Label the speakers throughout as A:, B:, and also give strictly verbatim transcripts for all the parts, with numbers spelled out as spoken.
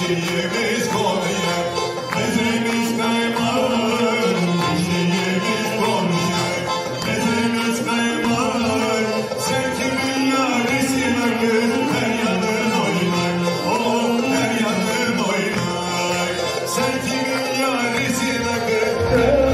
A: Şeyimiz Konya, mezimiz kaymak. Şeyimiz Konya, mezimiz kaymak. Sen kimin yarisin akıl, her yanın oynak. Oh, her yanın oynak. Sen kimin yarisin akıl.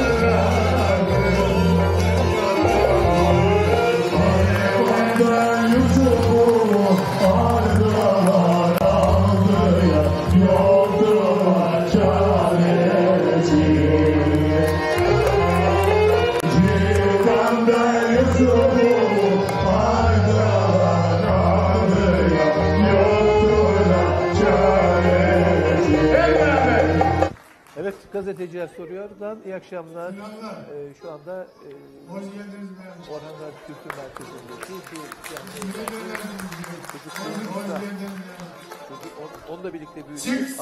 B: Evet, gazeteciler soruyordan iyi akşamlar. Ee, şu anda e,
C: Hoş geldiniz.
B: Orhan Gazi Kültür Merkezi'ndeki bir çocuk onunla birlikte büyüdük.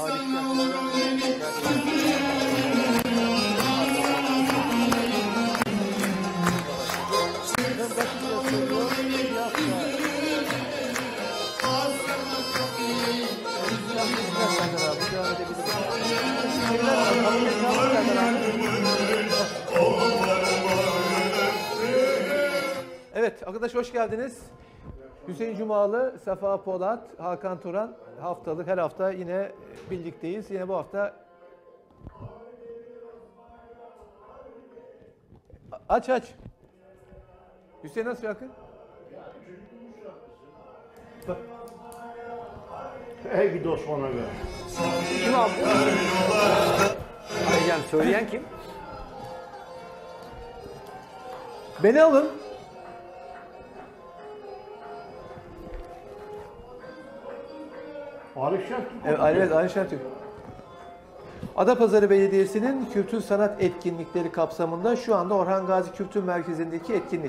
B: Evet, arkadaş hoş geldiniz. Hüseyin Cumalı, Safa Polat, Hakan Turan haftalık her hafta yine birlikteyiz. Yine bu hafta aç aç. Hüseyin nasıl şarkı? Bak.
D: Ey gidi Osman'a göre.
E: Kim abi? Aycan söyleyen kim?
B: Beni alın.
D: Arif Şentürk.
B: Evet, evet Arif Şentürk. Adapazarı Belediyesi'nin kültür sanat etkinlikleri kapsamında şu anda Orhan Gazi Kültür Merkezi'ndeki etkinlik.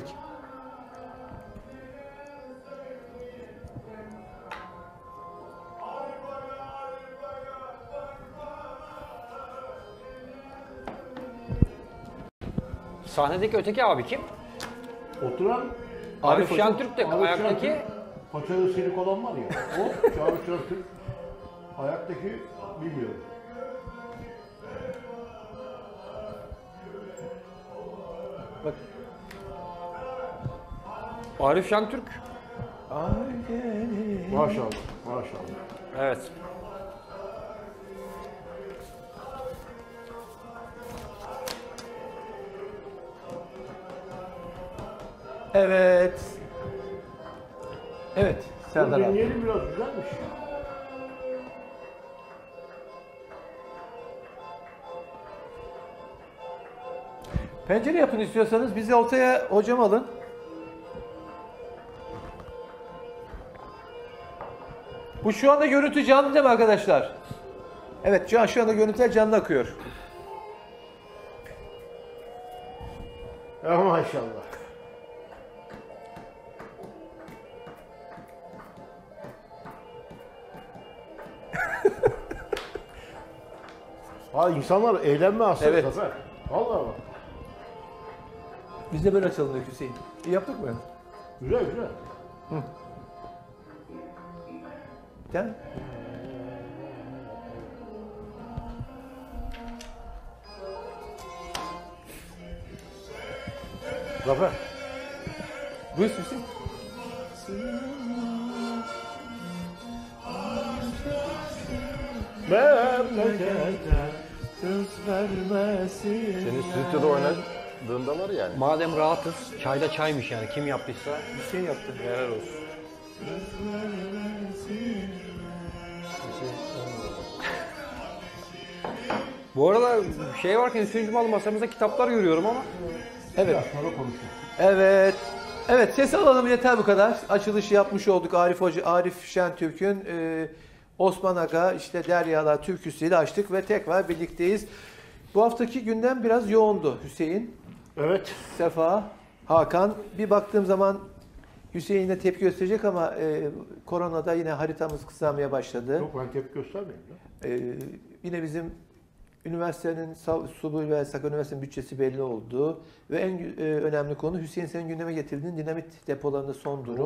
E: Sahnedeki öteki abi kim?
D: Oturan
E: Arif Şentürk de
D: Arif
E: ayaktaki...
D: Şentürk, paçalı silik olan var ya. O Arif Şentürk. Ayaktaki bilmiyorum.
B: Bak.
E: Arif Şentürk.
D: Maşallah, maşallah.
E: Evet.
B: Evet. Evet. Serdar abi.
D: Dinleyelim biraz, güzelmiş.
B: Pencere yapın istiyorsanız bizi ortaya hocam alın. Bu şu anda görüntü canlı değil mi arkadaşlar? Evet şu, an, şu anda görüntüler canlı akıyor.
D: Ya maşallah. Ha insanlar eğlenme aslında.
B: Evet.
D: Zafer. Vallahi bak.
B: Biz de böyle açalım Hüseyin. İyi yaptık mı?
D: Güzel güzel.
B: Hı. Gel.
D: Zafer.
B: Buyur Hüseyin.
D: Memlekete
B: Söz vermesin.
F: Senin stüdyoda oynadığında var yani.
E: Madem rahatız, çayda çaymış yani. Kim yaptıysa
B: Bir şey yaptın.
E: helal olsun. Bu arada şey varken Hüseyin Cumalı masamızda kitaplar görüyorum ama.
B: Evet.
D: sonra konuşuruz.
B: Evet. Evet ses alalım yeter bu kadar. Açılışı yapmış olduk Arif Hoca, Arif Şentürk'ün e, Osman Aga işte Deryalar türküsüyle açtık ve tekrar birlikteyiz. Bu haftaki gündem biraz yoğundu Hüseyin.
D: Evet.
B: Sefa, Hakan. Bir baktığım zaman Hüseyin de tepki gösterecek ama e, koronada yine haritamız kısalmaya başladı.
D: Yok ben tepki göstermeyeyim. Ya.
B: E, yine bizim üniversitenin, Subul ve Sak Üniversitesi'nin bütçesi belli oldu. Ve en e, önemli konu Hüseyin senin gündeme getirdiğin dinamit depolarında son durum.
D: O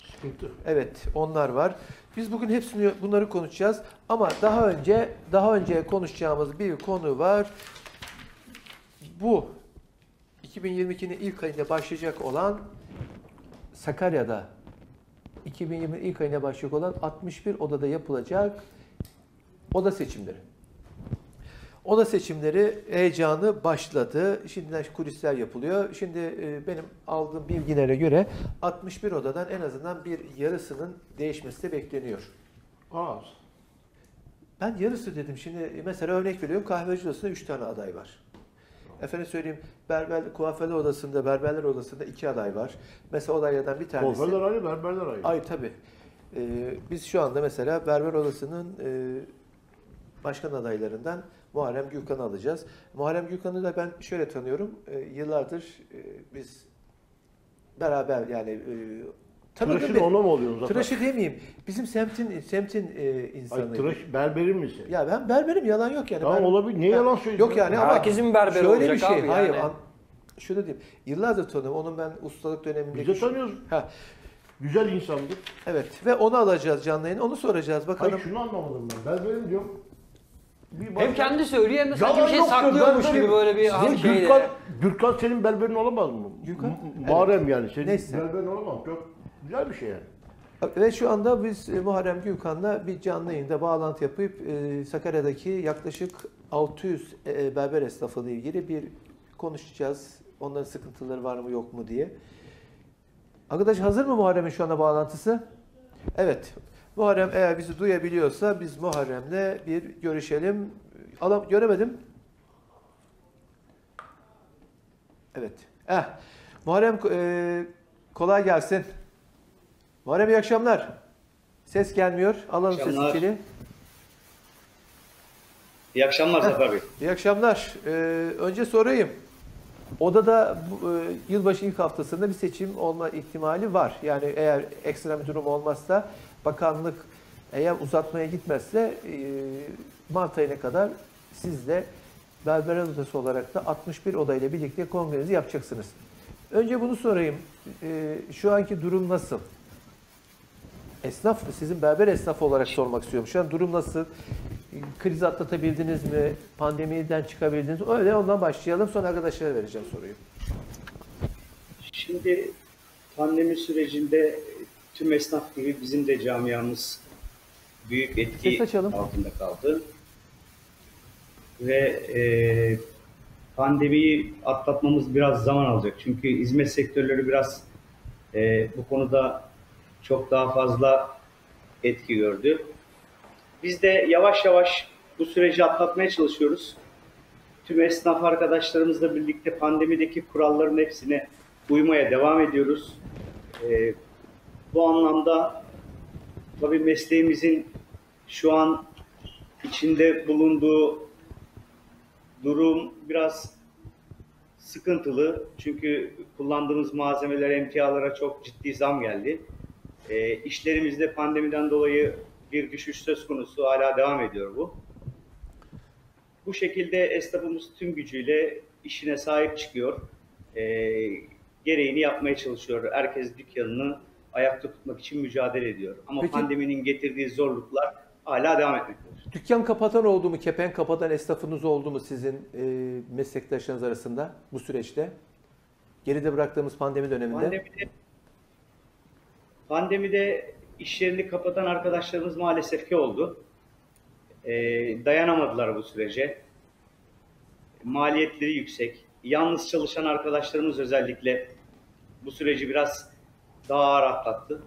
D: Sıkıntı.
B: Evet, onlar var. Biz bugün hepsini bunları konuşacağız. Ama daha önce daha önce konuşacağımız bir konu var. Bu iki bin yirmi ikinin ilk ayında başlayacak olan Sakarya'da iki bin yirmi ilk ayına başlayacak olan altmış bir odada yapılacak oda seçimleri. Oda seçimleri heyecanı başladı. Şimdiden kulisler yapılıyor. Şimdi e, benim aldığım bilgilere göre altmış bir odadan en azından bir yarısının değişmesi de bekleniyor.
D: Az.
B: Ben yarısı dedim. Şimdi mesela örnek veriyorum. Kahveci odasında üç tane aday var. Efendim söyleyeyim, berber, kuaförler odasında, berberler odasında iki aday var. Mesela odaylardan bir tanesi...
D: Kuaförler ayrı, berberler ayrı.
B: Ay tabii. Ee, biz şu anda mesela berber odasının e, başkan adaylarından Muharrem Gürkan'ı alacağız. Muharrem Gürkan'ı da ben şöyle tanıyorum. E, yıllardır e, biz beraber yani... E,
D: Tıraşın ona mı oluyorsun zaten?
B: Tıraşı demeyeyim. Bizim semtin semtin e, insanı.
D: Ay, tıraş, berberin misin?
B: Ya ben berberim, yalan yok yani.
D: Tamam
B: ben,
D: olabilir. Niye
B: ben,
D: yalan söylüyorsun?
B: Yok yani ama
E: Herkesin berberi
B: şöyle
E: olacak
B: bir şey.
E: abi
B: Hayır.
E: yani.
B: An, şunu diyeyim. Yıllardır tanıyorum. Onun ben ustalık dönemindeki...
D: Biz de tanıyoruz.
B: Ha,
D: Güzel insandır.
B: evet. Ve onu alacağız canlı yayına. Onu soracağız. Bakalım.
D: Hayır şunu anlamadım ben. Berberim diyorum. Bir
E: Hem
D: başka-
E: kendi söylüyor hem de sanki
D: Yalan
E: bir şey
D: yok diyor,
E: saklıyormuş
D: berberim.
E: gibi böyle bir
D: Sizin
E: şeyle.
D: Gürkan, Gürkan senin berberin olamaz mı?
B: Gürkan?
D: M- Muharrem yani. Senin
B: Neyse.
D: berberin olamaz. Çok güzel bir şey yani.
B: Ve şu anda biz e, Muharrem Gürkan'la bir canlı yayında bağlantı yapıp e, Sakarya'daki yaklaşık altı yüz e, berber esnafıyla ilgili bir konuşacağız. Onların sıkıntıları var mı yok mu diye. Arkadaş hazır mı Muharrem'in şu anda bağlantısı? Evet. Muharrem eğer bizi duyabiliyorsa biz Muharrem'le bir görüşelim. Alam göremedim. Evet. Eh. Muharrem e, kolay gelsin. Muharrem iyi akşamlar. Ses gelmiyor. Alalım ses
C: akşamlar.
B: içeri.
C: İyi akşamlar Zafer Bey.
B: İyi akşamlar. Ee, önce sorayım. Odada bu, e, yılbaşı ilk haftasında bir seçim olma ihtimali var. Yani eğer ekstra bir durum olmazsa bakanlık eğer uzatmaya gitmezse e, Mart ayına kadar siz de berber odası olarak da altmış bir odayla birlikte kongrenizi yapacaksınız. Önce bunu sorayım. E, şu anki durum nasıl? Esnaf, sizin berber esnafı olarak sormak istiyorum. Şu an durum nasıl? Krizi atlatabildiniz mi? Pandemiden çıkabildiniz mi? Öyle ondan başlayalım. Sonra arkadaşlara vereceğim soruyu.
C: Şimdi pandemi sürecinde tüm esnaf gibi bizim de camiamız büyük etki
B: Ses açalım.
C: altında kaldı. Ve e, pandemiyi atlatmamız biraz zaman alacak. Çünkü hizmet sektörleri biraz e, bu konuda çok daha fazla etki gördü. Biz de yavaş yavaş bu süreci atlatmaya çalışıyoruz. Tüm esnaf arkadaşlarımızla birlikte pandemideki kuralların hepsine uymaya devam ediyoruz. Ee, bu anlamda tabii mesleğimizin şu an içinde bulunduğu durum biraz sıkıntılı. Çünkü kullandığımız malzemeler, emtialara çok ciddi zam geldi. E, işlerimizde pandemiden dolayı bir düşüş söz konusu, hala devam ediyor bu. Bu şekilde esnafımız tüm gücüyle işine sahip çıkıyor. E, gereğini yapmaya çalışıyor. Herkes dükkanını ayakta tutmak için mücadele ediyor. Ama
B: Peki,
C: pandeminin getirdiği zorluklar hala devam etmektedir.
B: Dükkan kapatan oldu mu, kepenk kapatan esnafınız oldu mu sizin e, meslektaşlarınız arasında bu süreçte? Geride bıraktığımız pandemi döneminde.
C: Pandemide, pandemide iş yerini kapatan arkadaşlarımız maalesef ki oldu. Ee, dayanamadılar bu sürece. Maliyetleri yüksek. Yalnız çalışan arkadaşlarımız özellikle bu süreci biraz daha ağır atlattı.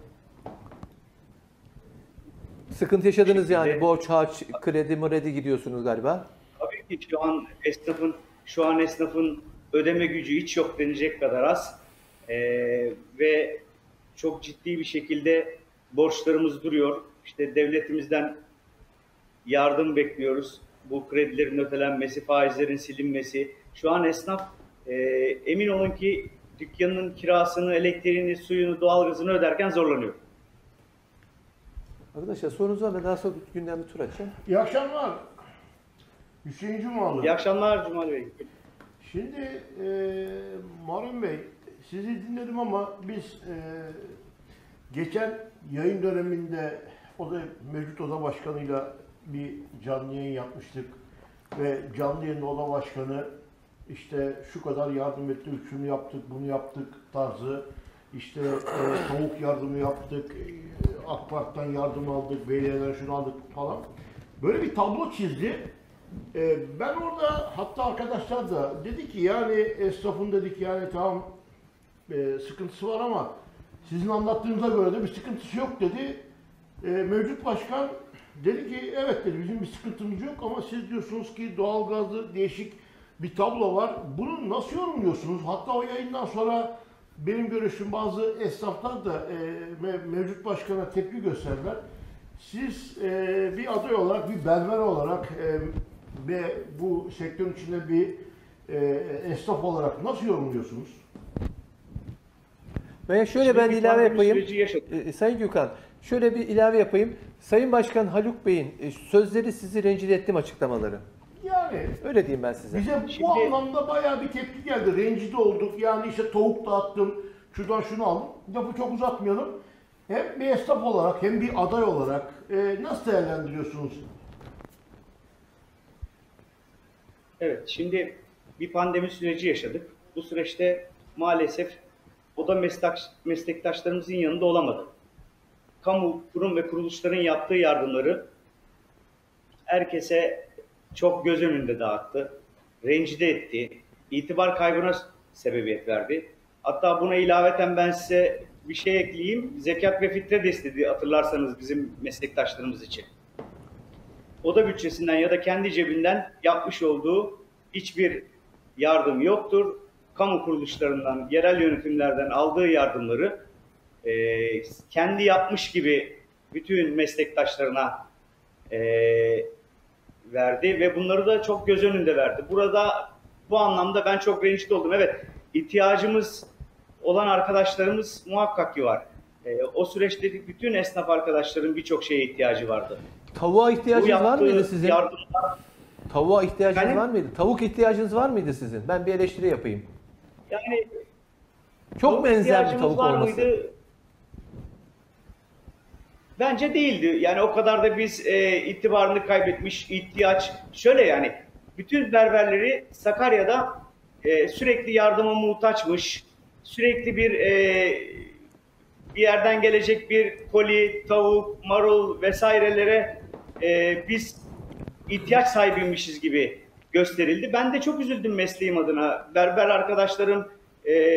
B: Sıkıntı yaşadınız yani.
C: Şekilde-
B: Borç, harç, kredi, mredi gidiyorsunuz galiba.
C: Tabii ki şu an esnafın şu an esnafın ödeme gücü hiç yok denecek kadar az. Ee, ve çok ciddi bir şekilde borçlarımız duruyor. İşte devletimizden yardım bekliyoruz. Bu kredilerin ötelenmesi, faizlerin silinmesi. Şu an esnaf e, emin olun ki dükkanının kirasını, elektriğini, suyunu, doğalgazını öderken zorlanıyor.
B: Arkadaşlar sorunuz var mı? Daha sonra günden bir tur açacağım.
D: İyi akşamlar. Hüseyin Cumalı.
C: İyi akşamlar Cumali Bey.
D: Şimdi e, Muharrem Bey, sizi dinledim ama biz e, Geçen yayın döneminde o da mevcut oda başkanıyla bir canlı yayın yapmıştık ve canlı yayında oda başkanı işte şu kadar yardım ettik, şunu yaptık, bunu yaptık tarzı, işte e, tavuk yardımı yaptık, e, AK Parti'den yardım aldık, belediyelerden şunu aldık falan. Böyle bir tablo çizdi. E, ben orada hatta arkadaşlar da dedi ki yani esnafın dedik yani tamam e, sıkıntısı var ama sizin anlattığınıza göre de bir sıkıntısı yok dedi. E, mevcut başkan dedi ki evet dedi bizim bir sıkıntımız yok ama siz diyorsunuz ki doğalgazlı değişik bir tablo var. Bunu nasıl yorumluyorsunuz? Hatta o yayından sonra benim görüşüm bazı esnaflar da e, mevcut başkana tepki gösterdiler. Siz e, bir aday olarak, bir berber olarak e, ve bu sektörün içinde bir e, esnaf olarak nasıl yorumluyorsunuz?
B: Veya şöyle
C: Şimdi
B: ben
C: bir
B: ilave
C: pandemi
B: yapayım.
C: süreci yaşadık.
B: E, Sayın Gökhan, şöyle bir ilave yapayım. Sayın Başkan Haluk Bey'in e, sözleri sizi rencide etti mi açıklamaları?
D: Yani
B: Öyle diyeyim ben size.
D: bize
C: Şimdi-
D: bu anlamda bayağı bir tepki geldi. Rencide olduk. Yani işte tavuk dağıttım, şuradan şunu aldım. Lafı çok uzatmayalım. Hem bir esnaf olarak hem bir aday olarak e, nasıl değerlendiriyorsunuz?
C: Evet, şimdi bir pandemi süreci yaşadık. Bu süreçte maalesef oda meslek, meslektaşlarımızın yanında olamadı. Kamu, kurum ve kuruluşların yaptığı yardımları herkese çok göz önünde dağıttı, rencide etti, itibar kaybına sebebiyet verdi. Hatta buna ilaveten ben size bir şey ekleyeyim. Zekat ve fitre desteği hatırlarsanız bizim meslektaşlarımız için. Oda bütçesinden ya da kendi cebinden yapmış olduğu hiçbir yardım yoktur. Kamu kuruluşlarından, yerel yönetimlerden aldığı yardımları e, kendi yapmış gibi bütün meslektaşlarına e, verdi ve bunları da çok göz önünde verdi. Burada bu anlamda ben çok rencide oldum. Evet, ihtiyacımız olan arkadaşlarımız muhakkak ki var. E, o süreçte bütün esnaf arkadaşların birçok şeye ihtiyacı vardı.
B: Tavuğa
C: Bu
B: ihtiyacınız var
C: yaptığı
B: mıydı sizin?
C: yardımlar,
B: Tavuğa ihtiyacınız
C: Efendim?
B: var mıydı? Tavuk ihtiyacınız var mıydı sizin? Ben bir eleştiri yapayım.
C: yani
B: Çok
C: tavuk
B: benzer bir
C: ihtiyacımız
B: tavuk
C: var
B: olması.
C: mıydı? Bence değildi. Yani o kadar da biz e, itibarını kaybetmiş, ihtiyaç. Şöyle yani, bütün berberleri Sakarya'da e, sürekli yardıma muhtaçmış, sürekli bir e, bir yerden gelecek bir koli, tavuk, marul vesairelere e, biz ihtiyaç sahibiymişiz gibi gösterildi. Ben de çok üzüldüm mesleğim adına. Berber arkadaşlarım e,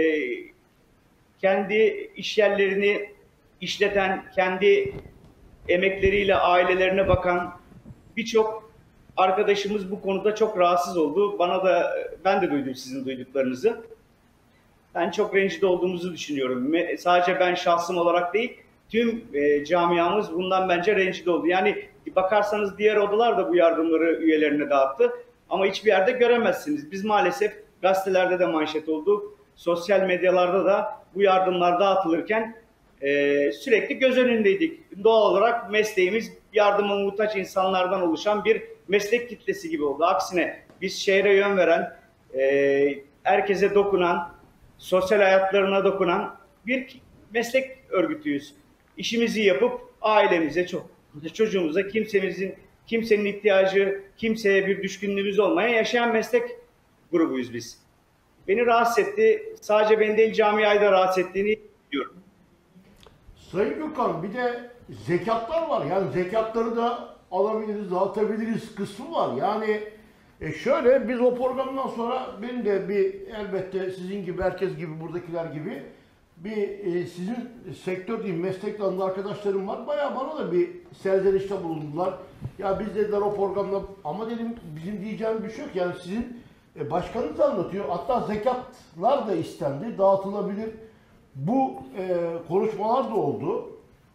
C: kendi iş yerlerini işleten, kendi emekleriyle ailelerine bakan birçok arkadaşımız bu konuda çok rahatsız oldu. Bana da, ben de duydum sizin duyduklarınızı. Ben çok rencide olduğumuzu düşünüyorum. Sadece ben şahsım olarak değil, tüm e, camiamız bundan bence rencide oldu. Yani bakarsanız diğer odalar da bu yardımları üyelerine dağıttı. Ama hiçbir yerde göremezsiniz. Biz maalesef gazetelerde de manşet olduk. Sosyal medyalarda da bu yardımlar dağıtılırken e, sürekli göz önündeydik. Doğal olarak mesleğimiz yardıma muhtaç insanlardan oluşan bir meslek kitlesi gibi oldu. Aksine biz şehre yön veren, e, herkese dokunan, sosyal hayatlarına dokunan bir meslek örgütüyüz. İşimizi yapıp ailemize, çok, çocuğumuza, kimsemizin, kimsenin ihtiyacı, kimseye bir düşkünlüğümüz olmayan yaşayan meslek grubuyuz biz. Beni rahatsız etti. Sadece beni değil, camiayı da rahatsız ettiğini biliyorum.
D: Sayın Gökhan bir de zekatlar var. Yani zekatları da alabiliriz, dağıtabiliriz kısmı var. Yani e şöyle biz o programdan sonra benim de bir elbette sizin gibi, herkes gibi, buradakiler gibi bir e, sizin sektör değil, meslek dalında arkadaşlarım var. Bayağı bana da bir serzenişte bulundular. Ya biz dediler o programda ama dedim bizim diyeceğim bir şey yok. Yani sizin e, başkanınız anlatıyor. Hatta zekatlar da istendi, dağıtılabilir. Bu e, konuşmalar da oldu.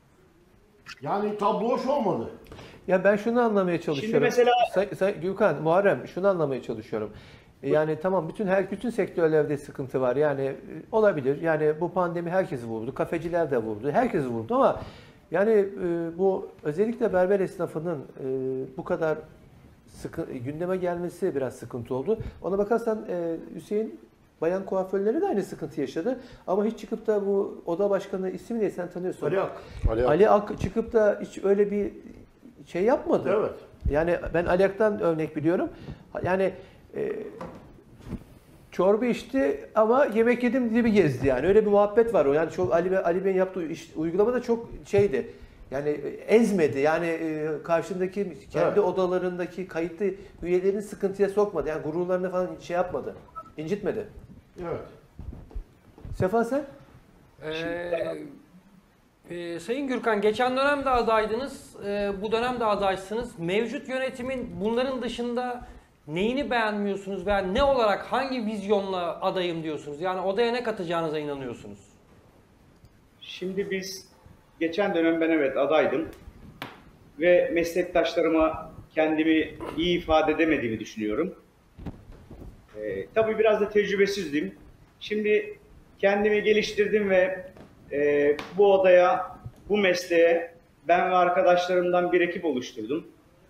D: Yani tablo hoş olmadı.
B: Ya ben şunu anlamaya çalışıyorum.
C: mesela-
B: Say, say, Gülkan, Muharrem şunu anlamaya çalışıyorum. Yani tamam bütün her bütün sektörlerde sıkıntı var. Yani e, olabilir. Yani bu pandemi herkesi vurdu. Kafeciler de vurdu. Herkesi vurdu ama yani e, bu özellikle berber esnafının e, bu kadar sıkı, gündeme gelmesi biraz sıkıntı oldu. Ona bakarsan e, Hüseyin bayan kuaförleri de aynı sıkıntı yaşadı. Ama hiç çıkıp da bu oda başkanı ismi ne, sen tanıyorsun.
D: Ali Ak.
F: Ali Ak.
B: Ali Ak çıkıp da hiç öyle bir şey yapmadı.
D: Evet.
B: Yani ben Ali Ak'tan örnek biliyorum. Yani e, çorba içti ama yemek yedim gibi gezdi yani. Öyle bir muhabbet var o. Yani çok Ali Bey, Ali Bey'in yaptığı iş, uygulama da çok şeydi. Yani ezmedi. Yani e, karşındaki kendi
D: Evet.
B: odalarındaki kayıtlı üyelerini sıkıntıya sokmadı. Yani gururlarını falan şey yapmadı. İncitmedi.
D: Evet.
B: Sefa sen?
E: Ee, e, Sayın Gürkan, geçen dönem de adaydınız, e, bu dönem de adaysınız. Mevcut yönetimin bunların dışında neyini beğenmiyorsunuz veya ne olarak hangi vizyonla adayım diyorsunuz? Yani odaya ne katacağınıza inanıyorsunuz?
C: Şimdi biz geçen dönem ben evet adaydım ve meslektaşlarıma kendimi iyi ifade edemediğimi düşünüyorum. Ee, tabii biraz da tecrübesizdim. Şimdi kendimi geliştirdim ve e, bu odaya, bu mesleğe ben ve arkadaşlarımdan bir ekip oluşturdum.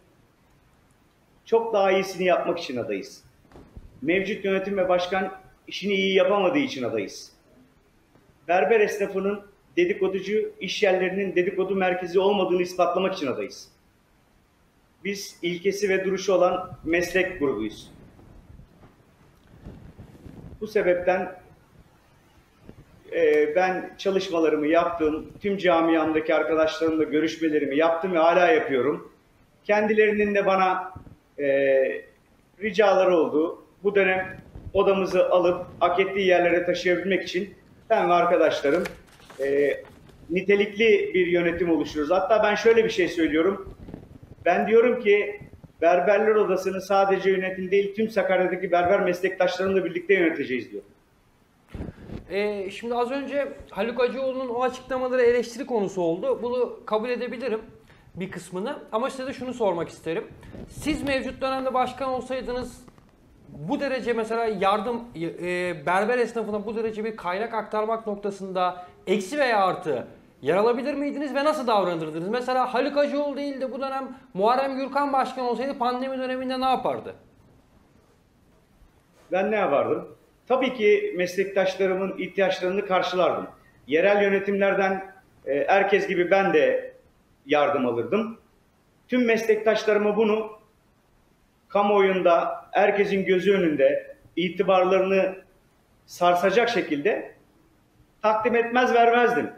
C: Çok daha iyisini yapmak için adayız. Mevcut yönetim ve başkan işini iyi yapamadığı için adayız. Berber esnafının dedikoducu iş yerlerinin dedikodu merkezi olmadığını ispatlamak için adayız. Biz ilkesi ve duruşu olan meslek grubuyuz. Bu sebepten e, ben çalışmalarımı yaptım, tüm camiamdaki arkadaşlarımla görüşmelerimi yaptım ve hala yapıyorum. Kendilerinin de bana e, ricaları oldu. Bu dönem odamızı alıp hak ettiği yerlere taşıyabilmek için ben ve arkadaşlarım e, nitelikli bir yönetim oluşturuyoruz. Hatta ben şöyle bir şey söylüyorum. Ben diyorum ki Berberler Odası'nı sadece yönetim değil, tüm Sakarya'daki berber meslektaşlarımla birlikte yöneteceğiz diyor.
E: Ee, şimdi az önce Haluk Acıoğlu'nun o açıklamaları eleştiri konusu oldu. Bunu kabul edebilirim bir kısmını. Ama size de şunu sormak isterim. Siz mevcut dönemde başkan olsaydınız bu derece mesela yardım e, berber esnafına bu derece bir kaynak aktarmak noktasında eksi veya artı yer alabilir miydiniz ve nasıl davranırdınız? Mesela Haluk Acıoğlu değil de bu dönem Muharrem Gürkan başkan olsaydı pandemi döneminde ne yapardı?
C: Ben ne yapardım? Tabii ki meslektaşlarımın ihtiyaçlarını karşılardım. Yerel yönetimlerden e, herkes gibi ben de yardım alırdım. Tüm meslektaşlarıma bunu kamuoyunda, herkesin gözü önünde itibarlarını sarsacak şekilde takdim etmez vermezdim.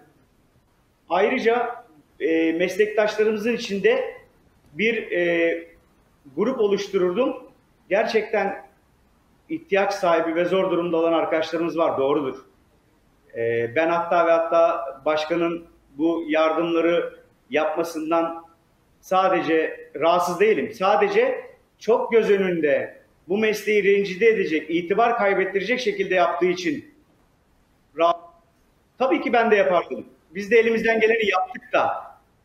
C: Ayrıca e, meslektaşlarımızın içinde bir e, grup oluştururdum. Gerçekten ihtiyaç sahibi ve zor durumda olan arkadaşlarımız var, doğrudur. E, ben hatta ve hatta başkanın bu yardımları yapmasından sadece rahatsız değilim. Sadece çok göz önünde bu mesleği rencide edecek, itibar kaybettirecek şekilde yaptığı için rahat. Tabii ki ben de yapardım. Biz de elimizden geleni yaptık da.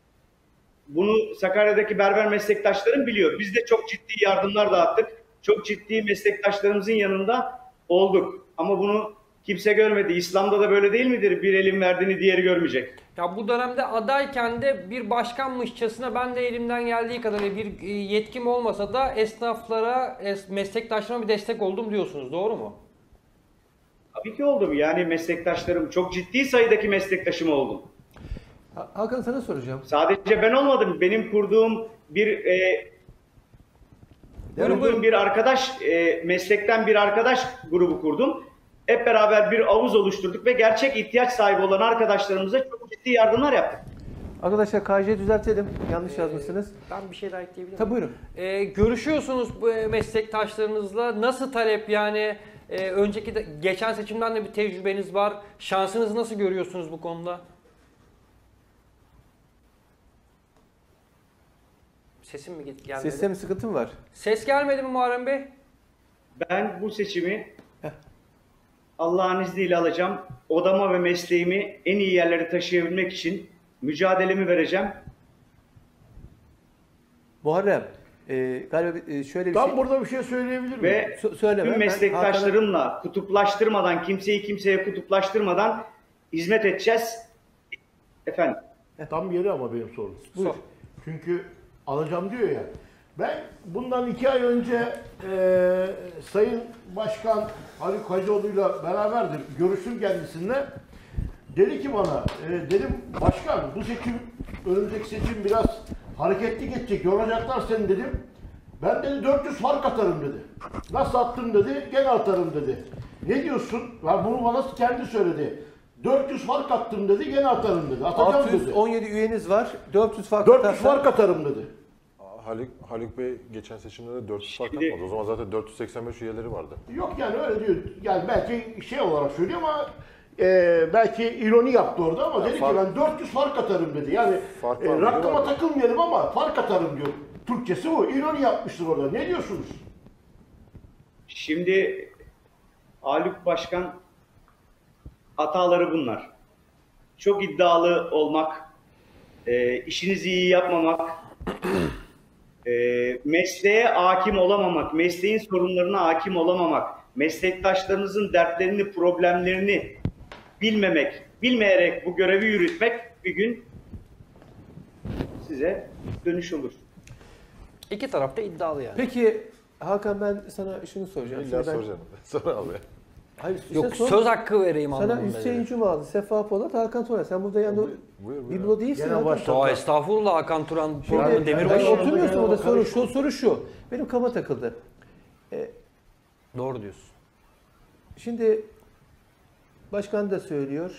C: Bunu Sakarya'daki berber meslektaşlarım biliyor. Biz de çok ciddi yardımlar dağıttık. Çok ciddi meslektaşlarımızın yanında olduk. Ama bunu kimse görmedi. İslam'da da böyle değil midir? Bir elin verdiğini diğeri görmeyecek.
E: Ya bu dönemde adayken de bir başkanmışçasına ben de elimden geldiği kadar bir yetkim olmasa da esnaflara, es meslektaşlarıma bir destek oldum diyorsunuz. Doğru mu?
C: Tabii ki oldum. Yani meslektaşlarım, çok ciddi sayıdaki meslektaşım oldum.
B: Ha- Hakan sana soracağım.
C: Sadece ben olmadım. Benim kurduğum bir e,
E: Buyurun,
C: kurduğum
E: buyurun.
C: bir arkadaş, e, meslekten bir arkadaş grubu kurdum. Hep beraber bir havuz oluşturduk ve gerçek ihtiyaç sahibi olan arkadaşlarımıza çok ciddi yardımlar yaptık.
B: Arkadaşlar K J'yi düzeltelim. Yanlış yazmışsınız.
E: Ben bir şey daha ekleyebilir miyim?
B: Tabii buyurun.
E: Ee, görüşüyorsunuz bu meslektaşlarınızla. Nasıl talep yani? Ee, önceki de, geçen seçimden de bir tecrübeniz var. Şansınızı nasıl görüyorsunuz bu konuda? Sesim mi gelmedi?
B: Seste mi sıkıntı mı var?
E: Ses gelmedi mi Muharrem Bey?
C: Ben bu seçimi Allah'ın izniyle alacağım. Odama ve mesleğimi en iyi yerlere taşıyabilmek için mücadelemi vereceğim.
B: Muharrem, e, galiba e, şöyle bir
D: Tam
B: şey...
D: burada bir şey söyleyebilir miyim?
C: Ve
B: Sö- söyle
C: tüm
B: ben-
C: meslektaşlarımla kutuplaştırmadan, kimseyi kimseye kutuplaştırmadan hizmet edeceğiz. Efendim,
D: Tam yeri ama benim sorum.
B: Buyur.
E: Sor.
D: Çünkü alacağım diyor ya. Ben bundan iki ay önce e, Sayın Başkan Haluk Hacıoğlu'yla beraberdim. Görüştüm kendisiyle. Dedi ki bana, e, dedim başkan bu seçim, önümüzdeki seçim biraz hareketli geçecek, yoracaklar seni dedim. Ben dedi dört yüz fark atarım dedi. Nasıl attım dedi, gene atarım dedi. Ne diyorsun? Ya bunu bana kendi söyledi. dört yüz fark attım dedi, gene atarım dedi. Atacağım
B: altı yüz on yedi
D: dedi.
B: üyeniz var. dört yüz fark
D: dört yüz
B: atarsan-
D: fark atarım dedi.
F: Haluk, Haluk Bey geçen seçimde de dört yüz fark
C: Şimdi-
F: atmadı. O zaman zaten dört yüz seksen beş üyeleri vardı.
D: Yok yani öyle diyor. Yani belki şey olarak söylüyor ama e, belki ironi yaptı orada ama dedi
F: fark-
D: ki ben dört yüz fark atarım dedi. Yani
F: Fark
D: e,
F: var,
D: rakama
F: var.
D: takılmayalım ama fark atarım diyor. Türkçesi bu. İroni yapmıştır orada. Ne diyorsunuz?
C: Şimdi Haluk Başkan hataları bunlar. Çok iddialı olmak, e, işinizi iyi yapmamak, e, mesleğe hakim olamamak, mesleğin sorunlarına hakim olamamak, meslektaşlarınızın dertlerini, problemlerini bilmemek, bilmeyerek bu görevi yürütmek bir gün size dönüş olur.
E: İki taraf da iddialı yani.
B: Peki Hakan ben sana şunu soracağım.
F: İlla
B: Şimdi ben-
F: soracağım. Sonra abi.
B: Hayır,
E: Yok
B: sen sor.
E: söz hakkı vereyim
B: Sana
E: anlamında.
B: Hüseyin
E: dedim.
B: Cumalı, Sefa Polat, Hakan Turan. Sen burada yanında
F: Buyur, buyur.
B: biblo değilsin.
D: Gene
B: Hakan.
D: başladı.
E: Aa, estağfurullah Hakan Turan
B: Şimdi,
E: programı
B: ben
E: Demirbaş.
D: Demirbaş-
B: oturmuyorsun orada soru
D: Karışma.
B: şu, soru şu. Benim kafama takıldı.
E: Doğru diyorsun.
B: Şimdi başkan da söylüyor.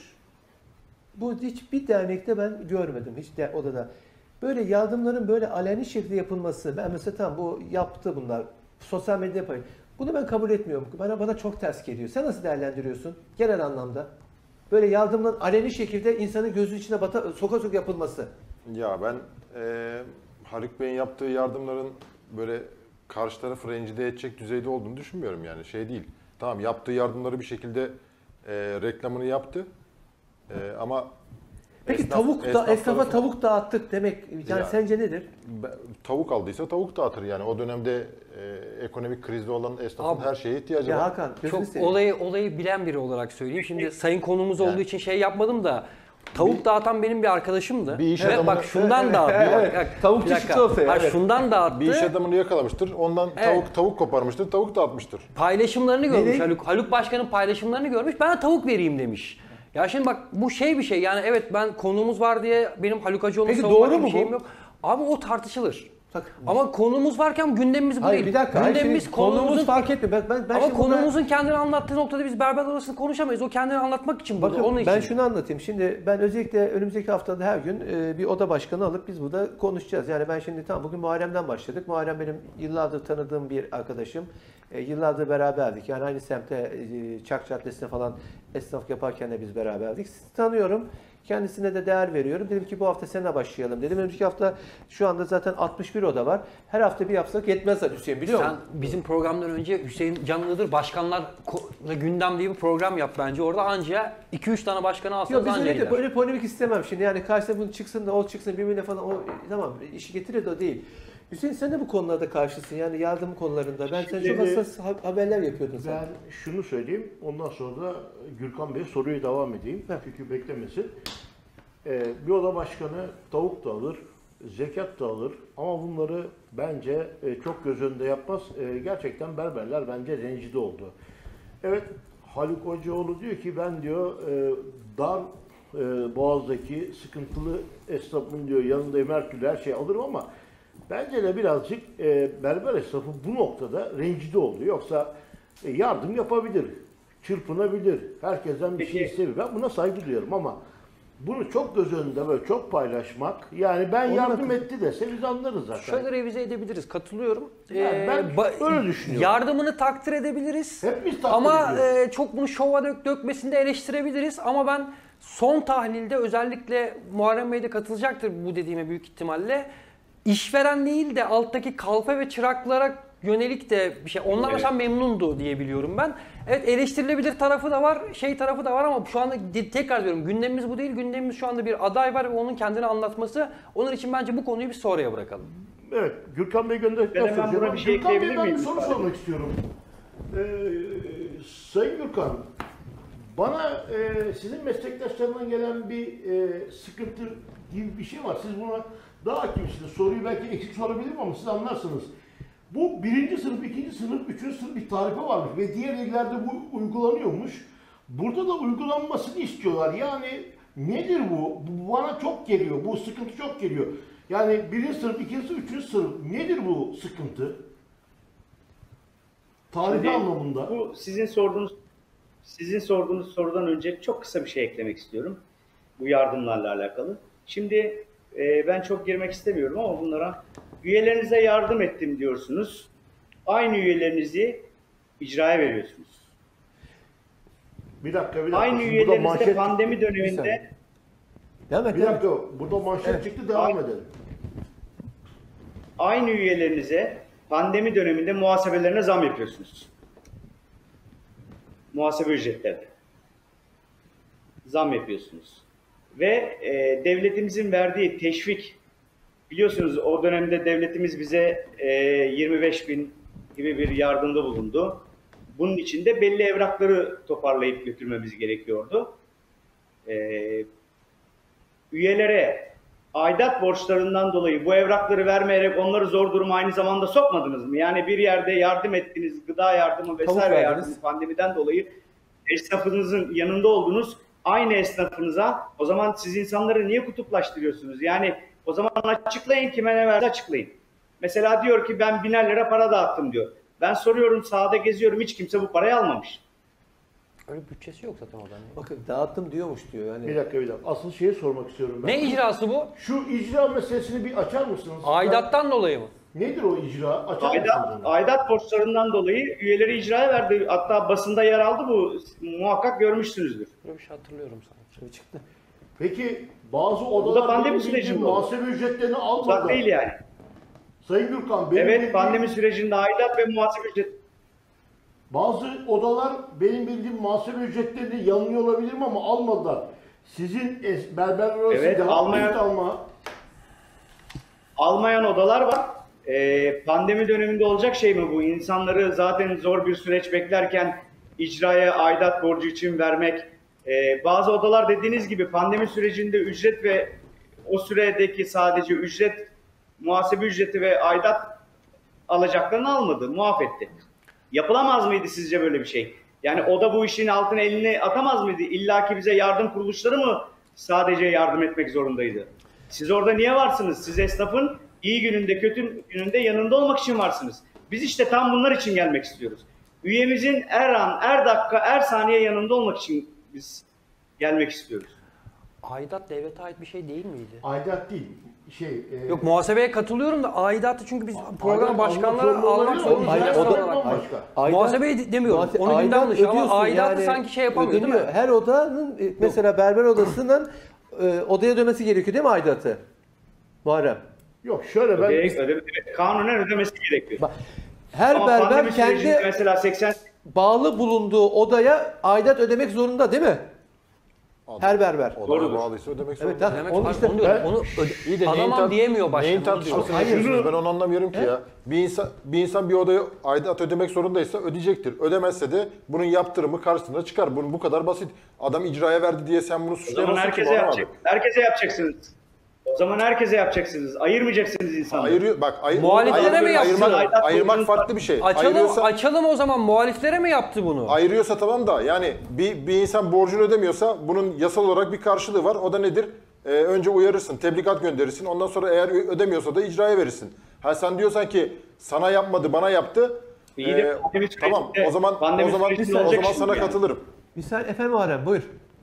B: Bu hiçbir dernekte ben görmedim hiç de odada. Böyle yardımların böyle aleni şekilde yapılması. Ben mesela tamam bu yaptı bunlar. Sosyal medyada yapıyor. Bunu ben kabul etmiyorum. Bana bana çok ters geliyor. Sen nasıl değerlendiriyorsun genel anlamda? Böyle yardımların aleni şekilde insanın gözü içine bata, soka soka yapılması.
F: Ya ben e, Haluk Bey'in yaptığı yardımların böyle karşı tarafı rencide edecek düzeyde olduğunu düşünmüyorum yani. Şey değil. Tamam yaptığı yardımları bir şekilde e, reklamını yaptı. E, ama
B: Peki
F: esnaf-
B: tavuk da
F: esnaf
B: esnafa
F: tarafı-
B: tavuk dağıttık demek yani
F: Ya.
B: sence nedir?
F: Be- tavuk aldıysa tavuk dağıtır yani. O dönemde e, ekonomik krizde olan esnafın
E: Abi,
F: her şeye ihtiyacı
B: Ya
F: var.
B: Hakan gözünü
E: Çok
B: seveyim.
E: olayı olayı bilen biri olarak söyleyeyim. Şimdi sayın konumuz
F: Yani-
E: olduğu için şey yapmadım da tavuk dağıtan benim bir arkadaşımdı.
F: Bir iş
E: Ve
F: adamına-
E: bak şundan
B: Evet,
E: dağıtıyor.
B: evet.
E: Bak, bak,
B: Tavuk
E: bir dakika.
B: çıktı ortaya,
E: Bak,
B: evet.
E: şundan dağıttı.
F: Bir iş adamını yakalamıştır. Ondan
E: Evet.
F: tavuk tavuk koparmıştır. Tavuk dağıtmıştır.
E: Paylaşımlarını görmüş
B: Nereye?
E: Haluk. Haluk Başkan'ın paylaşımlarını görmüş. Ben de tavuk vereyim demiş. Ya şimdi bak bu şey bir şey yani evet ben konuğumuz var diye benim Haluk Hacıoğlu'nu
B: Peki
E: savunmak
B: doğru
E: gibi
B: mu
E: bir şeyim
B: bu?
E: yok. Abi o tartışılır.
B: Bak,
E: Ama konumuz varken gündemimiz bu
B: hayır
E: değil.
B: bir dakika. Hayır,
E: Gündemimiz
B: şimdi konumuz
E: konumuzun
B: fark etmiyor. Ben, ben, ben
E: ama
B: şimdi burada-
E: konumuzun kendini anlattığı noktada biz berber odasını konuşamayız. O kendini anlatmak için burada.
B: Bakın
E: Onun için.
B: ben şunu anlatayım. Şimdi ben özellikle önümüzdeki haftada her gün e, bir oda başkanı alıp biz burada konuşacağız. Yani ben şimdi tam bugün Muharrem'den başladık. Muharrem benim yıllardır tanıdığım bir arkadaşım. E, yıllardır beraberdik. Yani aynı semtte e, Çak Caddesi'ne falan esnaf yaparken de biz beraberdik. Sizi tanıyorum. Kendisine de değer veriyorum. Dedim ki bu hafta seninle başlayalım dedim. Önümüzdeki hafta şu anda zaten altmış bir oda var. Her hafta bir yapsak yetmez zaten Hüseyin biliyor
E: Sen
B: musun?
E: bizim programdan önce Hüseyin Can Iğdır Başkanlar Ko- Gündem diye bir program yap bence. Orada anca iki üç tane başkanı
B: Yok
E: alsanız
B: biz
E: anca
B: öyle de
E: gider.
B: böyle polemik istemem şimdi yani karşısına bunu çıksın da o çıksın birbirine falan o tamam işi getirir de o değil. Hüseyin sen de bu konularda karşısın yani yardım konularında. Ben sen çok
D: Şimdi-
B: hassas ha- haberler yapıyordun sen.
D: Ben şunu söyleyeyim, ondan sonra da Gürkan Bey'e soruyu devam edeyim. Çünkü beklemesin. Ee, bir oda başkanı tavuk da alır, zekat da alır ama bunları bence e, çok göz önünde yapmaz. E, gerçekten berberler bence rencide oldu. Evet, Haluk Hacıoğlu diyor ki ben diyor e, dar e, boğazdaki sıkıntılı esnafın diyor yanındayım her türlü her şeyi alırım ama bence de birazcık e, berber esnafı bu noktada rencide oldu. Yoksa e, yardım yapabilir, çırpınabilir, herkesten bir şey
C: Peki.
D: isteyebilir. Ben buna saygı duyuyorum ama bunu çok göz önünde böyle çok paylaşmak yani ben
B: Onu
D: yardım
B: da-
D: etti dese biz anlarız zaten.
E: Şöyle revize edebiliriz. Katılıyorum.
D: Yani ben öyle düşünüyorum.
E: Yardımını takdir edebiliriz.
D: Hepimiz takdir
E: Ama
D: ediyoruz.
E: e, çok bunu şova dök, dökmesini de eleştirebiliriz. Ama ben son tahlilde özellikle Muharrem Bey de katılacaktır bu dediğime büyük ihtimalle. İşveren değil de alttaki kalfa ve çıraklara yönelik de bir şey. Onlar
C: Evet.
E: mesela memnundu diye biliyorum ben. Evet eleştirilebilir tarafı da var, şey tarafı da var ama şu anda de- tekrar diyorum gündemimiz bu değil. Gündemimiz şu anda bir aday var ve onun kendini anlatması. Onun için bence bu konuyu bir sonraya bırakalım.
D: Evet, Gürkan Bey gönderdikten
C: Ben hemen
D: sonra
C: buna bir şey
D: Gürkan Bey'e
C: ekleyebilir
D: ben bir
C: miyim?
D: soru sormak istiyorum. Ee, Sayın Gürkan, bana e, sizin meslektaşlarından gelen bir e, sıkıntı gibi bir şey var. Siz buna daha hakimsiniz. Soruyu belki eksik sorabilirim ama siz anlarsınız. Bu birinci sınıf, ikinci sınıf, üçüncü sınıf bir tarife varmış ve diğer illerde bu uygulanıyormuş. Burada da uygulanmasını istiyorlar. Yani nedir bu? Bu bana çok geliyor. Bu sıkıntı çok geliyor. Yani birinci sınıf, ikinci sınıf, üçüncü sınıf. Nedir bu sıkıntı? Tarife
C: Şimdi
D: anlamında.
C: Bu sizin sorduğunuz sizin sorduğunuz sorudan önce çok kısa bir şey eklemek istiyorum. Bu yardımlarla alakalı. Şimdi e, ben çok girmek istemiyorum ama bunlara üyelerinize yardım ettim diyorsunuz. Aynı üyelerinizi icraya veriyorsunuz.
D: Bir dakika, bir dakika.
C: Aynı
D: Şimdi burada
C: üyelerinizi
D: manşet
C: de pandemi
B: Bir saniye.
C: döneminde
B: Devam et.
D: Bir
B: devam et.
D: dakika, burada manşet
B: Evet.
D: çıktı, devam
C: Aynı-
D: edelim.
C: aynı üyelerinize pandemi döneminde muhasebelerine zam yapıyorsunuz. Muhasebe ücretlerine zam yapıyorsunuz. Ve e, devletimizin verdiği teşvik, biliyorsunuz o dönemde devletimiz bize e, yirmi beş bin gibi bir yardımda bulundu. Bunun için de belli evrakları toparlayıp götürmemiz gerekiyordu. E, üyelere aidat borçlarından dolayı bu evrakları vermeyerek onları zor duruma aynı zamanda sokmadınız mı? Yani bir yerde yardım ettiniz, gıda yardımı vesaire
B: verdiniz.
C: yardımı pandemiden dolayı esnafınızın yanında oldunuz. Aynı esnafınıza o zaman siz insanları niye kutuplaştırıyorsunuz? Yani o zaman açıklayın, kime ne verdi açıklayın. Mesela diyor ki ben biner lira para dağıttım diyor. Ben soruyorum, sahada geziyorum, hiç kimse bu parayı almamış.
E: Öyle bütçesi yok zaten oradan.
B: Bakın dağıttım diyormuş diyor. Yani
D: Bir dakika, bir dakika. Asıl şeyi sormak istiyorum ben.
E: Ne icrası bu?
D: Şu icra meselesini bir açar mısınız?
E: Aidattan dolayı mı?
D: Nedir o icra? Açar mısınız
C: Aidat,
D: onu?
C: aidat borçlarından dolayı üyeleri icraya verdi. Hatta basında yer aldı bu. Muhakkak görmüşsünüzdür.
E: Böyle bir şey hatırlıyorum sanki.
B: Şimdi çıktı.
D: Peki bazı
C: da
D: odalar
C: pandemi
D: benim bildiğim
C: sürecinde oldu.
D: muhasebe ücretlerini
C: Uzak
D: almadı.
C: değil yani.
D: Sayın Gürkan, benim
C: Evet,
D: bildiğim-
C: pandemi sürecinde aidat ve muhasebe ücret
D: bazı odalar benim bildiğim muhasebe ücretlerini yanılıyor olabilirim ama almadılar. Sizin es- berber arası
C: Evet,
D: devam
C: almayan-
D: etti alma.
C: almayan odalar var. Ee, pandemi döneminde olacak şey mi bu? İnsanları zaten zor bir süreç beklerken icraya aidat borcu için vermek. Ee, bazı odalar dediğiniz gibi pandemi sürecinde ücret ve o süredeki sadece ücret, muhasebe ücreti ve aidat alacaklarını almadı, muaf etti. Yapılamaz mıydı sizce böyle bir şey? Yani o da bu işin altına elini atamaz mıydı? İlla ki bize yardım kuruluşları mı sadece yardım etmek zorundaydı? Siz orada niye varsınız? Siz esnafın iyi gününde, kötü gününde yanında olmak için varsınız. Biz işte tam bunlar için gelmek istiyoruz. Üyemizin her an, her dakika, her saniye yanında olmak için biz gelmek istiyoruz.
E: Aidat devlete ait bir şey değil miydi?
D: Aidat değil. Şey, e,
E: Yok, muhasebeye katılıyorum da aidatı çünkü biz
D: aidat
E: program başkanları
D: almak zorunda
E: almak
D: olabilir.
E: zorundayız.
B: Hayır, o
E: Genel
B: da-
E: olarak.
D: başka.
B: Aidat-
E: Muhasebeyi demiyorum.
B: Muhase-
E: Onu
B: aidat
E: gündem dışı ama
B: ödüyorsun
E: aidatı
B: yani,
E: sanki şey yapamıyor değil mi?
B: ödeniyor. Her odanın e, mesela berber odasının e, odaya ödemesi gerekiyor değil mi aidatı? Muharrem.
D: Yok şöyle ben
C: Ödeyerek ödeme, kanunen ödemesi gerekiyor.
B: Bak, her
C: Ama
B: berber
C: pandemi sürecinde
B: kendi
C: mesela seksen
B: bağlı bulunduğu odaya aidat ödemek zorunda değil mi? Her berber.
F: Odaya
C: Doğrudur.
F: bağlıysa ödemek zorunda.
B: Evet, tamam.
E: Demek
B: Onu
E: onu,
B: işte
E: onu diyorum.
D: ben-
E: Onu
F: İyi de
E: öde-
F: neyin
E: adamam
F: tar-
E: diyemiyor başkan.
F: Neyin
E: onu diyorum.
F: tartışmasını
D: Hayır,
F: yapıyorsunuz?
D: şunu-
F: Ben onu anlamıyorum ki ya. Bir insan bir insan bir odaya aidat ödemek zorundaysa ödeyecektir. Ödemezse de bunun yaptırımı karşısına çıkar. Bunun bu kadar basit. Adam icraya verdi diye sen bunu
C: O zaman
F: suçlayamazsın ki
C: herkese
F: Muharrem
C: yapacak.
F: abi.
C: Herkese yapacaksınız. O zaman herkese yapacaksınız. Ayırmayacaksınız insanları.
F: Ayırıyor bak ay,
E: Muhaliflere
F: ayır-
E: mi yaptı?
F: ayırmak,
C: Aidat
F: ayırmak
C: borcunu-
F: farklı bir şey.
E: Açalım,
F: Ayırıyorsa,
E: açalım o zaman. Muhaliflere mi yaptı bunu?
F: ayırıyorsa tamam da yani bir, bir insan borcunu ödemiyorsa bunun yasal olarak bir karşılığı var. O da nedir? Ee, önce uyarırsın, tebligat gönderirsin. Ondan sonra eğer ödemiyorsa da icraya verirsin. Ha sen diyorsan ki sana yapmadı, bana yaptı.
C: İyi de
F: ee,
C: pandemi
F: tamam
C: sürecinde-
F: o zaman
C: pandemi
F: o zaman
C: sürecinde
F: o
C: olacak
F: zaman
C: şimdi
F: sana
C: yani.
F: katılırım.
B: Bir saniye efendim Muharrem buyur.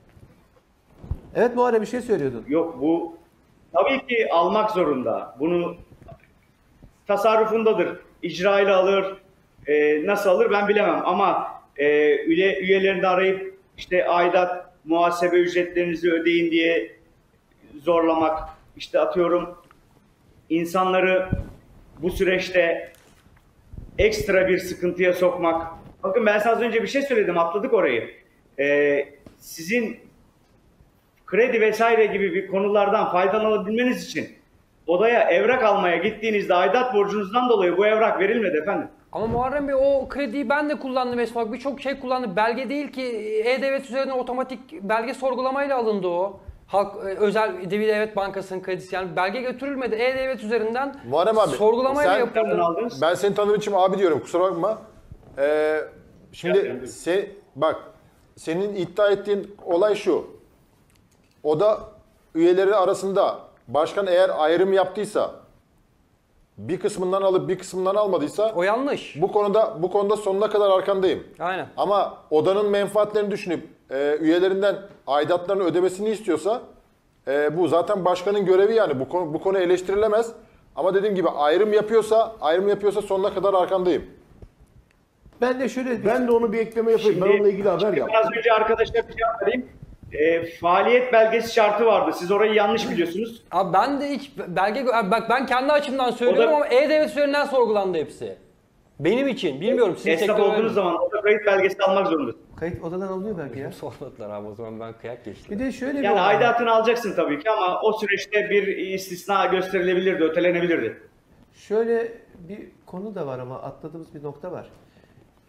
B: Evet Muharrem bir şey söylüyordun.
C: Yok bu tabii ki almak zorunda. Bunu tasarrufundadır. İcrayla alır, e, nasıl alır ben bilemem ama e, üye, üyelerini arayıp işte aidat, muhasebe ücretlerinizi ödeyin diye zorlamak, işte atıyorum insanları bu süreçte ekstra bir sıkıntıya sokmak. Bakın ben size az önce bir şey söyledim, atladık orayı. Ee, sizin kredi vesaire gibi bir konulardan faydalanabilmeniz için odaya evrak almaya gittiğinizde aidat borcunuzdan dolayı bu evrak verilmedi efendim.
E: Ama Muharrem Bey o krediyi ben de kullandım Esmak. Birçok şey kullandım. Belge değil ki, E-Devlet üzerinden otomatik belge sorgulamayla alındı o. Halk e, özel Edebi Devlet Bankası'nın kredisi, yani belge götürülmedi. E-Devlet üzerinden
F: Muharrem abi,
E: sorgulamayla
F: sen-
E: yapıldı.
C: aldınız.
F: Ben seni tanıdığım için abi diyorum, kusura bakma. Ee, şimdi
C: Yani-
F: se, bak senin iddia ettiğin olay şu. Oda üyeleri arasında başkan eğer ayrım yaptıysa, bir kısmından alıp bir kısmından almadıysa
E: O yanlış.
F: bu konuda bu konuda sonuna kadar arkandayım.
E: Aynen.
F: Ama odanın menfaatlerini düşünüp e, üyelerinden aidatlarını ödemesini istiyorsa e, bu zaten başkanın görevi, yani bu konu bu konu eleştirilemez. Ama dediğim gibi ayrım yapıyorsa ayrım yapıyorsa sonuna kadar arkandayım.
B: Ben de şöyle bir
D: Ben de onu bir ekleme yapayım. Ben onunla ilgili haber
C: Şimdi
D: yaptım.
C: Az önce arkadaşlar bir cevap vereyim. E, faaliyet belgesi şartı vardı. Siz orayı yanlış biliyorsunuz.
E: Abi ben de ilk belge gö- bak ben kendi açımdan söylüyorum
C: O da-
E: ama E-Devlet üzerinden sorgulandı hepsi. Benim için. Bilmiyorum sizin
C: Esnaf
E: sektörde
C: olduğunuz zaman oda kayıt belgesi almak zorundasınız.
B: kayıt odadan alınıyor belki ya.
E: sormadılar abi, o zaman ben kıyak geçtim.
B: Bir de şöyle bir
C: Yani
B: olay var.
C: aidatını alacaksın tabii ki ama o süreçte bir istisna gösterilebilirdi, ötelenebilirdi.
B: Şöyle bir konu da var ama atladığımız bir nokta var. Ee,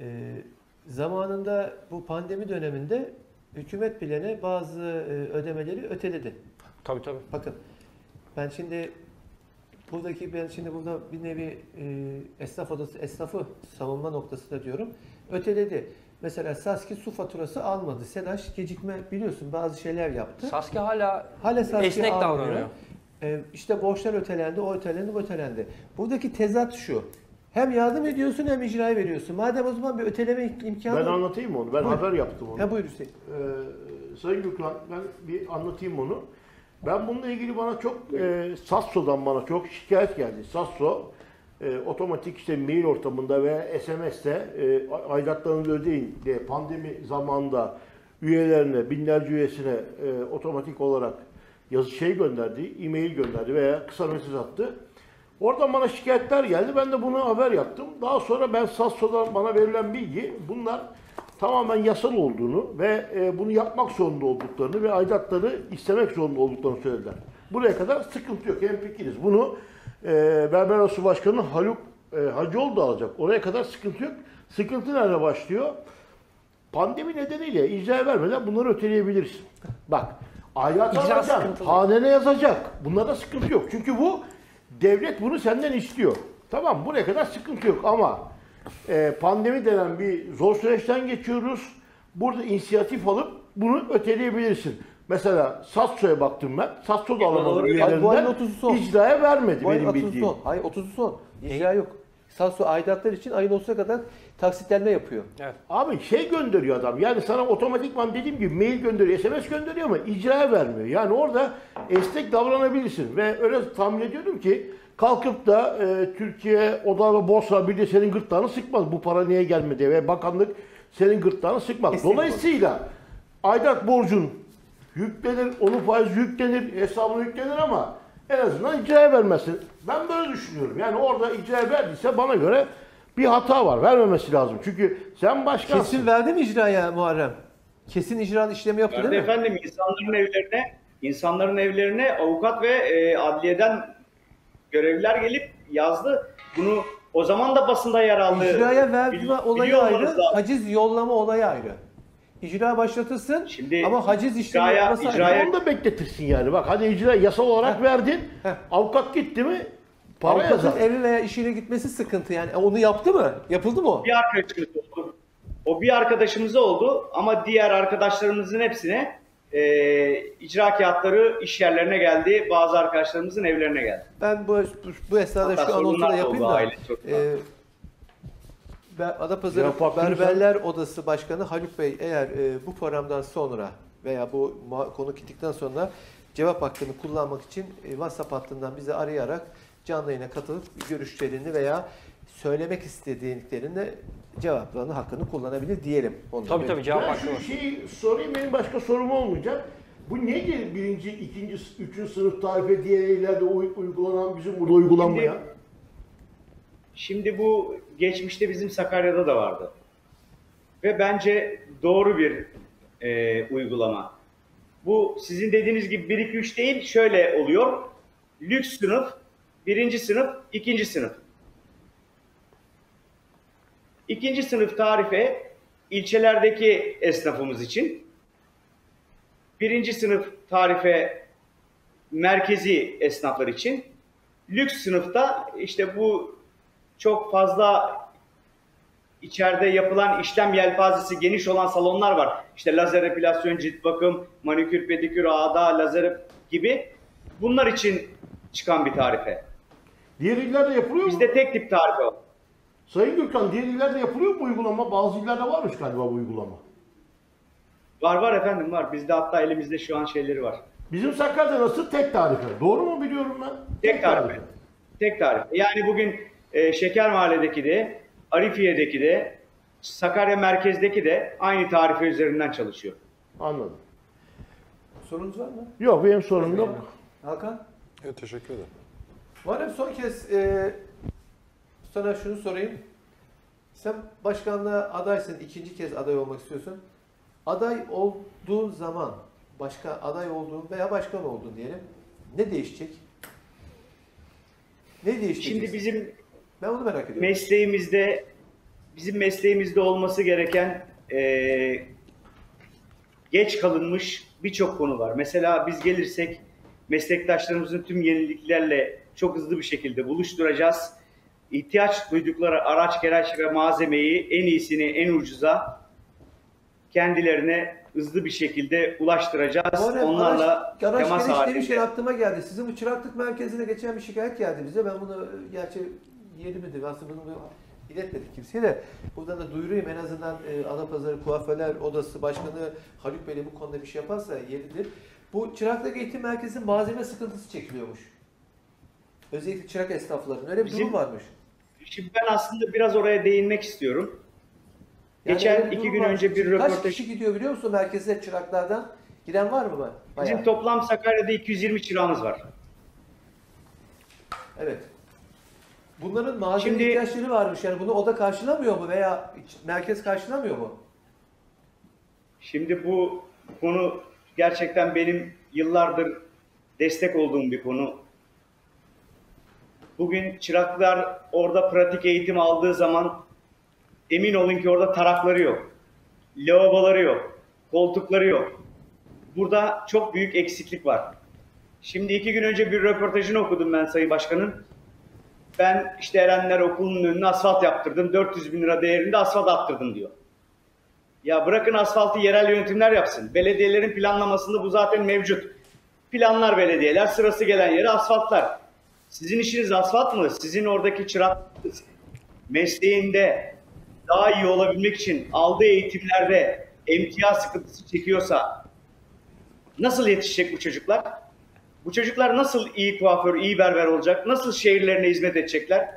B: zamanında bu pandemi döneminde hükümet bilene bazı e, ödemeleri öteledi.
E: Tabii tabii.
B: Bakın ben şimdi buradaki ben şimdi burada bir nevi e, esnaf odası, esnafı savunma noktası da diyorum. Öteledi. Mesela Saski su faturası almadı. SEDAŞ gecikme biliyorsun bazı şeyler yaptı.
E: Sasuke hala
B: Hala Saski
E: esnek
B: almıyor.
E: davranıyor.
B: Ee, işte borçlar ötelendi, o ötelendi, bu ötelendi. Buradaki tezat şu. Hem yardım ediyorsun hem icrayı veriyorsun. Madem o zaman bir öteleme imkanı
D: Ben anlatayım mı onu? Ben
B: Buyur.
D: haber yaptım onu.
B: Ha buyur Hüseyin.
D: Ee, Sayın Gökhan, ben bir anlatayım onu. Ben bununla ilgili bana çok, e, Sasso'dan bana çok şikayet geldi. Sasso, e, otomatik işte mail ortamında ve S M S'te e, aidatlarınızı ödeyin diye pandemi zamanında üyelerine, binlerce üyesine e, otomatik olarak yazı şey gönderdi, e-mail gönderdi veya kısa mesaj attı. Oradan bana şikayetler geldi. Ben de bunu haber yaptım. Daha sonra ben Sasso'dan bana verilen bilgi, bunlar tamamen yasal olduğunu ve e, bunu yapmak zorunda olduklarını ve aidatları istemek zorunda olduklarını söylediler. Buraya kadar sıkıntı yok. Hemfikiriz. Bunu e, Berber Odası Başkanı Haluk e, Hacıoğlu da alacak. Oraya kadar sıkıntı yok. Sıkıntı nerede başlıyor? Pandemi nedeniyle icra vermeden bunları öteleyebilirsin. Bak, aidat
E: İcra
D: alacaksın,
E: sıkıntılı.
D: hanene yazacak. Bunlarda sıkıntı yok. Çünkü bu devlet bunu senden istiyor. Tamam, buraya kadar sıkıntı yok ama e, pandemi denen bir zor süreçten geçiyoruz. Burada inisiyatif alıp bunu öteleyebilirsin. Mesela Sasso'ya baktım ben. Sasso da alamadı
C: Doğru.
B: Bu ayın
D: üyelerinden.
B: otuzu son.
D: İcraya vermedi
B: Bu ayın
D: benim
B: otuzu
D: bildiğim.
B: son. Hayır otuzu son. İcra yok. Sasso aidatlar için ayın otuzuna kadar taksitlenme yapıyor.
E: Evet.
D: Abi şey gönderiyor adam. Yani sana otomatikman dediğim gibi mail gönderiyor, S M S gönderiyor ama icraya vermiyor. Yani orada esnek davranabilirsin. Ve öyle tahmin ediyorum ki kalkıp da e, Türkiye Oda ve Borsa bir de senin gırtlağını sıkmaz. Bu para niye gelmedi ve bakanlık senin gırtlağını sıkmaz.
B: Esnek
D: Dolayısıyla aidat borcun yüklenir, onun faizi yüklenir, hesabına yüklenir ama en azından icraya vermesin. Ben böyle düşünüyorum. Yani orada icraya verdiyse bana göre bir hata var. Vermemesi lazım. Çünkü sen başkansın.
B: Kesin verdi mi icraya Muharrem? Kesin icra işlemi yaptı
C: Verdi
B: değil mi?
C: efendim, insanların evlerine insanların evlerine avukat ve e, adliyeden görevliler gelip yazdı. Bunu o zaman da basında yer aldı.
B: İcraya verme
C: Bil-
B: olayı
C: biliyor
B: ayrı,
C: olmanız lazım.
B: haciz yollama olayı ayrı. İcra başlatırsın
C: Şimdi
B: ama haciz işlemi
C: icraya-
B: yapması ayrı.
C: icraya-
D: Onu da bekletirsin yani. Bak hadi icra yasal olarak
B: Heh.
D: verdin.
B: Heh.
D: Avukat gitti mi para
B: Avukatın
D: yazar.
B: evi veya işine gitmesi sıkıntı yani. E, Onu yaptı mı? Yapıldı mı o?
C: bir arkadaşımız oldu. O bir arkadaşımıza oldu ama diğer arkadaşlarımızın hepsine e, icra kağıtları iş yerlerine geldi. Bazı arkadaşlarımızın evlerine geldi.
B: Ben bu bu esnada
C: Hatta
B: şu anonsu da
C: sorunlar da
B: yapayım
C: oldu
B: da.
C: aile çocuklar.
B: E, ben Adapazarı
D: Cevap hakkını
B: Berberler Odası Başkanı Haluk Bey eğer e, bu programdan sonra veya bu muha- konu gittikten sonra cevap hakkını kullanmak için e, WhatsApp hattından bizi arayarak canlı yayına katılıp görüşlerini veya söylemek istediklerini cevaplarını hakkını kullanabilir diyelim. Ondan
E: Tabii
B: beri.
E: tabii, cevap
D: Ben
E: hakkı
D: şu
E: var.
D: şeyi sorayım, benim başka sorum olmayacak. Bu nedir birinci, ikinci, üçüncü sınıf tarife diğer illerde uy- uygulanan bizim burada uygulanmaya?
C: Şimdi- Şimdi bu geçmişte bizim Sakarya'da da vardı. Ve bence doğru bir e, uygulama. Bu sizin dediğiniz gibi bir iki üç değil, şöyle oluyor. Lüks sınıf, birinci sınıf, ikinci sınıf. İkinci sınıf tarife ilçelerdeki esnafımız için. birinci sınıf tarife merkezi esnaflar için. Lüks sınıfta işte bu çok fazla içeride yapılan işlem yelpazesi geniş olan salonlar var. İşte lazer epilasyon, cilt bakım, manikür, pedikür, ağda, lazer gibi. Bunlar için çıkan bir tarife.
D: Diğer illerde yapılıyor mu?
C: Bizde tek tip tarife var.
D: Sayın Gökhan, diğer illerde yapılıyor mu bu uygulama? Bazı illerde varmış galiba bu uygulama.
C: Var var efendim var. Bizde hatta elimizde şu an şeyleri var.
D: Bizim Sakarya'da nasıl? Tek tarife. Doğru mu biliyorum ben?
C: Tek tarife. Tek tarife. Yani bugün e, Şeker Mahalle'deki de, Arifiye'deki de, Sakarya merkezdeki de aynı tarife üzerinden çalışıyor.
D: Anladım.
B: Sorunuz var mı?
D: Yok, benim sorunum yok.
B: Hakan?
F: Evet, teşekkür ederim.
B: Muharrem, son kez e, sana şunu sorayım. Sen başkanlığa adaysın, ikinci kez aday olmak istiyorsun. Aday olduğun zaman, başka aday olduğun veya başkan oldun diyelim, ne değişecek? Ne değişecek?
C: Şimdi bizim
B: ben onu merak ediyorum.
C: mesleğimizde bizim mesleğimizde olması gereken e, geç kalınmış birçok konu var. Mesela biz gelirsek meslektaşlarımızın tüm yeniliklerle çok hızlı bir şekilde buluşturacağız. İhtiyaç duydukları araç, gereç ve malzemeyi en iyisini, en ucuza kendilerine hızlı bir şekilde ulaştıracağız.
B: Muharrem,
C: Onlarla
B: araç,
C: temas
B: araç
C: halinde.
B: demişken aklıma geldi. Sizin bu çıraklık merkezine geçen bir şikayet geldi bize. Ben bunu gerçi yeni midir? Aslında bunu iletmedik kimseye de. Buradan da duyurayım, en azından e, Adapazarı Kuaförler Odası Başkanı Haluk Bey'le bu konuda bir şey yaparsa yeridir. Bu çıraklık eğitim merkezinin malzeme sıkıntısı çekiliyormuş. Özellikle çırak esnaflarının öyle bir
C: Bizim-
B: durum varmış.
C: Şimdi ben aslında biraz oraya değinmek istiyorum.
B: Yani
C: Geçen
B: öyle bir
C: iki
B: durum
C: gün
B: var.
C: önce bir
B: Kaç
C: röportaj.
B: kişi gidiyor biliyor musun merkeze çıraklardan? Giden var mı? Bayağı.
C: Bizim toplam Sakarya'da iki yüz yirmi çırağımız var.
B: Evet. Bunların malzeme
C: Şimdi-
B: ihtiyaçları varmış. Yani bunu oda karşılamıyor mu veya merkez karşılamıyor mu?
C: Şimdi bu konu gerçekten benim yıllardır destek olduğum bir konu. Bugün çıraklar orada pratik eğitim aldığı zaman emin olun ki orada tarakları yok, lavaboları yok, koltukları yok. Burada çok büyük eksiklik var. Şimdi iki gün önce bir röportajını okudum ben Sayın Başkan'ın. Ben işte Erenler Okulu'nun önüne asfalt yaptırdım, dört yüz bin lira değerinde asfalt attırdım diyor. Ya bırakın asfaltı yerel yönetimler yapsın. Belediyelerin planlamasında bu zaten mevcut. Planlar belediyeler, sırası gelen yere asfaltlar. Sizin işiniz asfalt mı? Sizin oradaki çırak mesleğinde daha iyi olabilmek için aldığı eğitimlerde emtia sıkıntısı çekiyorsa nasıl yetişecek bu çocuklar? Bu çocuklar nasıl iyi kuaför, iyi berber olacak? Nasıl şehirlerine hizmet edecekler?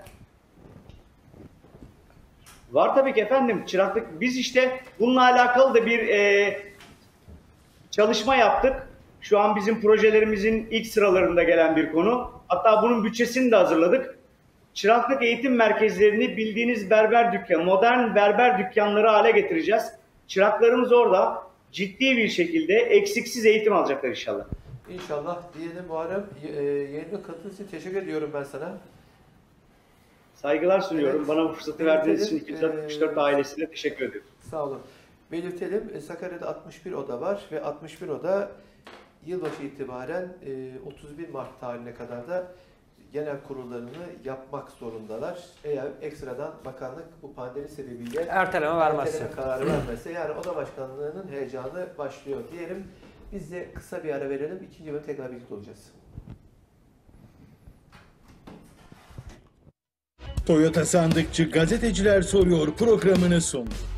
C: Var tabii ki efendim, çıraklık. Biz işte bununla alakalı da bir e, çalışma yaptık. Şu an bizim projelerimizin ilk sıralarında gelen bir konu. Hatta bunun bütçesini de hazırladık. Çıraklık eğitim merkezlerini bildiğiniz berber dükkanı, modern berber dükkanları hale getireceğiz. Çıraklarımız orada ciddi bir şekilde eksiksiz eğitim alacaklar inşallah.
B: İnşallah diyelim Muharrem. E, yayına katıldığın için teşekkür ediyorum ben sana.
C: Saygılar sunuyorum.
B: Evet.
C: Bana bu fırsatı verdiğiniz için
B: Belirtelim,
C: iki yüz altmış dört
B: ee,
C: ailesine teşekkür ediyorum.
B: Sağ olun. Belirtelim, e, Sakarya'da altmış bir oda var ve altmış bir oda yılbaşı itibaren e, otuz bir Mart tarihine kadar da genel kurullarını yapmak zorundalar. Eğer ekstradan bakanlık bu pandemi sebebiyle
E: Erteleme vermezse.
B: erteleme kararı vermezse, yani oda başkanlığının heyecanı başlıyor diyelim. Biz de kısa bir ara verelim. İkinci bölüm tekrar birlikte olacağız.
G: Toyota Sandıkçı Gazeteciler Soruyor programını sundu.